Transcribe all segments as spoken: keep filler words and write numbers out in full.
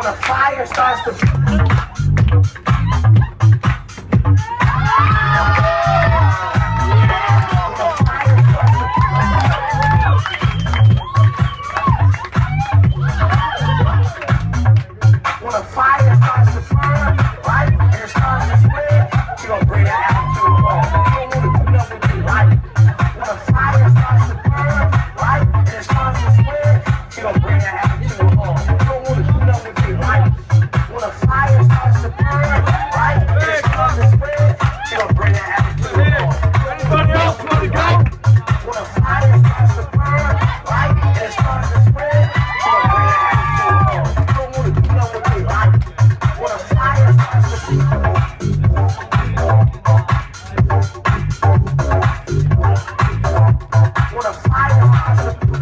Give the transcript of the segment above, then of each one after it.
When a fire starts to When a fire starts to burn, right, and it starts to spread, she gonna bring that attitude home. You don't wanna do nothing with it, right? When a fire starts to burn, right, and it starts to spread, she gonna bring that attitude home. You don't wanna do nothing with it, right? When a fire starts to burn, right, and it starts to spread, she gonna bring that attitude home. Anybody else want to go? When a fire starts to burn, right, and it starts to spread, she gonna bring that attitude home. You don't wanna do nothing with it, right? When a fire starts to burn, when a fire starts to burn,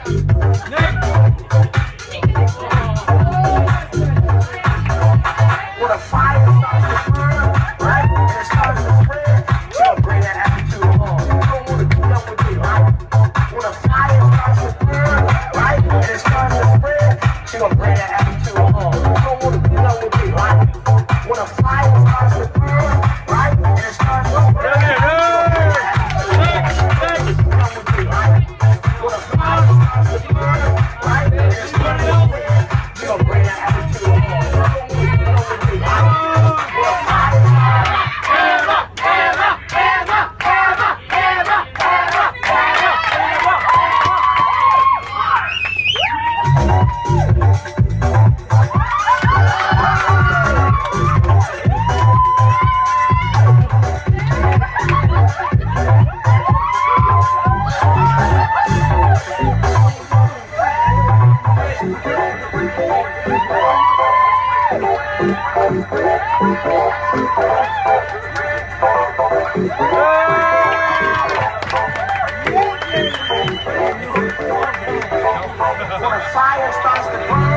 when a fire starts to burn, right, and it starts to spread, she gonna bring that attitude home. You don't wanna do nothing with it, right? When a fire starts to burn, right, and it starts to spread, she gonna bring that attitude home. You don't wanna do nothing with it, right? When a fire starts to burn, right, and it starts to spread, she gonna bring that attitude home. When a fire starts to burn, right, and it starts to spread, she gonna bring that attitude home. You don't wanna do nothing with it, right? When a fire When a fire starts to burn,